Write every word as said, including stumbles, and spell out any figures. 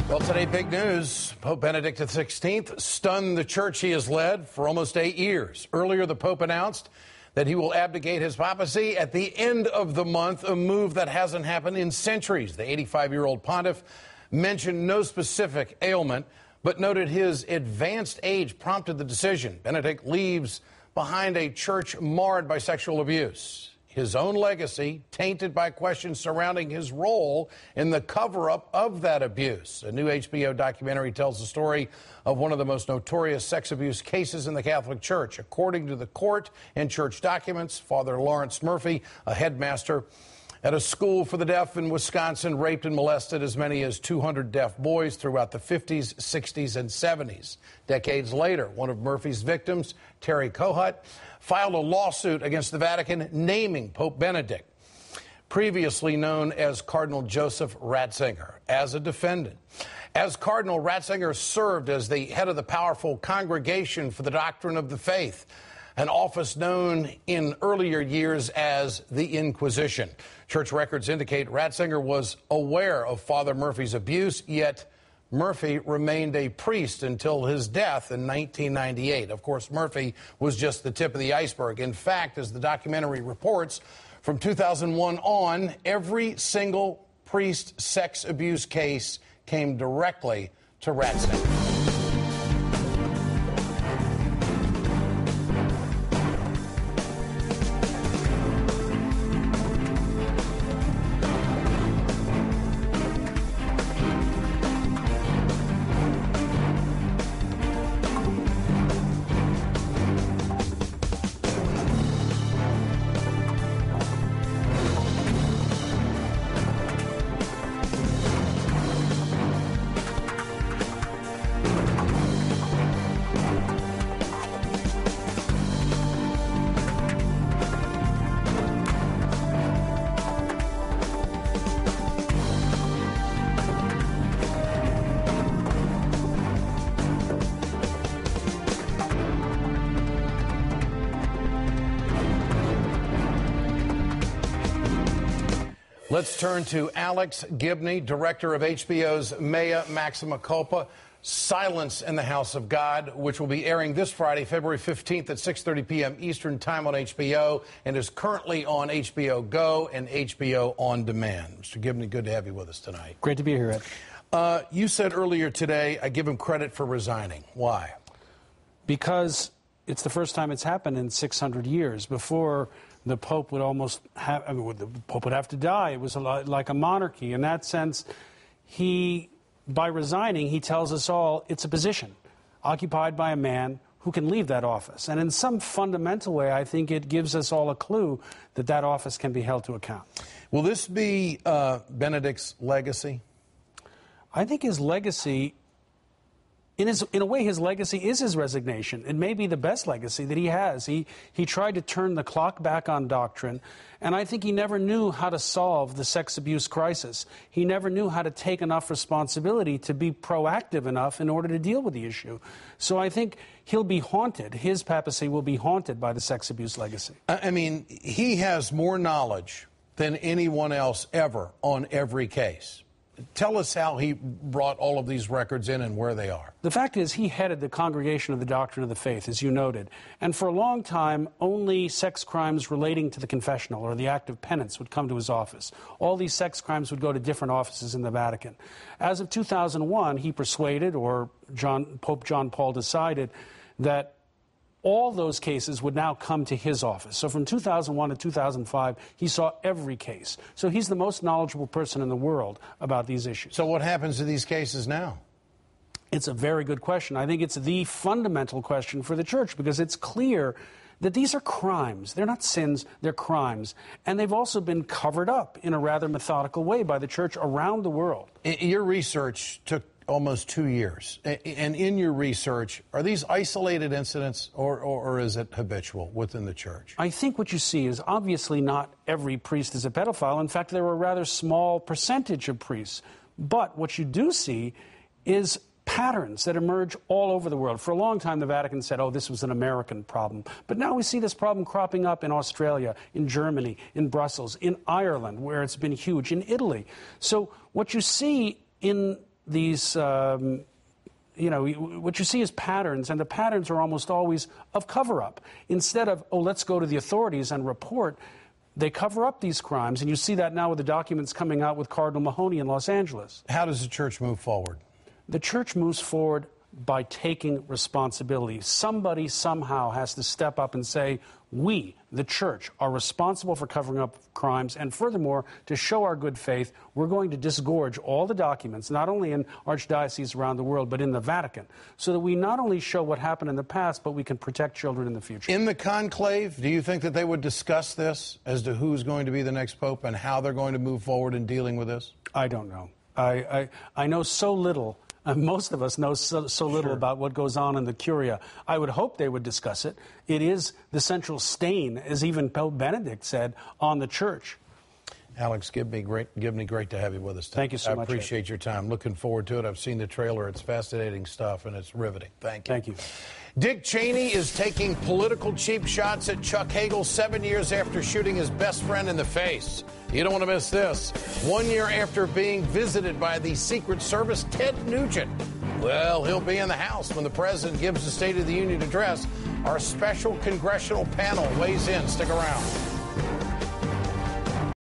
Well, today, big news. Pope Benedict the sixteenth stunned the church he has led for almost eight years. Earlier, the Pope announced that he will abdicate his papacy at the end of the month, a move that hasn't happened in centuries. The eighty-five-year-old pontiff mentioned no specific ailment, but noted his advanced age prompted the decision. Benedict leaves behind a church marred by sexual abuse. His own legacy tainted by questions surrounding his role in the cover-up of that abuse. A new H B O documentary tells the story of one of the most notorious sex abuse cases in the Catholic Church. According to the court and church documents, Father Lawrence Murphy, a headmaster at a school for the deaf in Wisconsin, raped and molested as many as two hundred deaf boys throughout the fifties, sixties, and seventies. Decades later, one of Murphy's victims, Terry Kohut, filed a lawsuit against the Vatican naming Pope Benedict, previously known as Cardinal Joseph Ratzinger, as a defendant. As Cardinal, Ratzinger served as the head of the powerful Congregation for the Doctrine of the Faith, an office known in earlier years as the Inquisition. Church records indicate Ratzinger was aware of Father Murphy's abuse, yet Murphy remained a priest until his death in nineteen ninety-eight. Of course, Murphy was just the tip of the iceberg. In fact, as the documentary reports, from two thousand one on, every single priest sex abuse case came directly to Ratzinger. Let's turn to Alex Gibney, director of H B O's Mea Maxima Culpa, Silence in the House of God, which will be airing this Friday, February fifteenth at six thirty p.m. Eastern Time on H B O and is currently on H B O Go and H B O On Demand. Mister Gibney, good to have you with us tonight. Great to be here, Ed. Uh, you said earlier today, I give him credit for resigning. Why? Because it's the first time it's happened in six hundred years. Before, the Pope would almost have, I mean, the Pope would have to die. It was a lot like a monarchy. In that sense, he, by resigning, he tells us all it's a position occupied by a man who can leave that office. And in some fundamental way, I think it gives us all a clue that that office can be held to account. Will this be uh, Benedict's legacy? I think his legacy, in, his, in a way, his legacy is his resignation. It may be the best legacy that he has. He, he tried to turn the clock back on doctrine, and I think he never knew how to solve the sex abuse crisis. He never knew how to take enough responsibility to be proactive enough in order to deal with the issue. So I think he'll be haunted. His papacy will be haunted by the sex abuse legacy. I mean, he has more knowledge than anyone else ever on every case. Tell us how he brought all of these records in and where they are. The fact is, he headed the Congregation of the Doctrine of the Faith, as you noted. And for a long time, only sex crimes relating to the confessional or the act of penance would come to his office. All these sex crimes would go to different offices in the Vatican. As of two thousand one, he persuaded, or John, Pope John Paul decided, that all those cases would now come to his office. So from two thousand one to two thousand five, he saw every case. So he's the most knowledgeable person in the world about these issues. So what happens to these cases now? It's a very good question. I think it's the fundamental question for the Church, because it's clear that these are crimes. They're not sins, they're crimes. And they've also been covered up in a rather methodical way by the Church around the world. Your research took almost two years. And in your research, are these isolated incidents or, or, or is it habitual within the Church? I think what you see is obviously not every priest is a pedophile. In fact, there are a rather small percentage of priests. But what you do see is patterns that emerge all over the world. For a long time, the Vatican said, oh, this was an American problem. But now we see this problem cropping up in Australia, in Germany, in Brussels, in Ireland, where it's been huge, in Italy. So what you see in these, um, you know, what you see is patterns, and the patterns are almost always of cover-up. Instead of, oh, let's go to the authorities and report, they cover up these crimes, and you see that now with the documents coming out with Cardinal Mahoney in Los Angeles. How does the church move forward? The church moves forward by taking responsibility. Somebody somehow has to step up and say, we, the church, are responsible for covering up crimes, and furthermore, to show our good faith, we're going to disgorge all the documents, not only in archdioceses around the world, but in the Vatican, so that we not only show what happened in the past, but we can protect children in the future. In the conclave, do you think that they would discuss this as to who's going to be the next pope and how they're going to move forward in dealing with this? I don't know. I, I, I know so little. Uh, most of us know so, so little Sure. about what goes on in the Curia. I would hope they would discuss it. It is the central stain, as even Pope Benedict said, on the church. Alex Gibney, great, Gibney, great to have you with us today. Thank you so I much. I appreciate Ed. your time. Looking forward to it. I've seen the trailer. It's fascinating stuff, and it's riveting. Thank you. Thank you. Dick Cheney is taking political cheap shots at Chuck Hagel seven years after shooting his best friend in the face. You don't want to miss this. One year after being visited by the Secret Service, Ted Nugent. Well, he'll be in the House when the president gives the State of the Union address. Our special congressional panel weighs in. Stick around.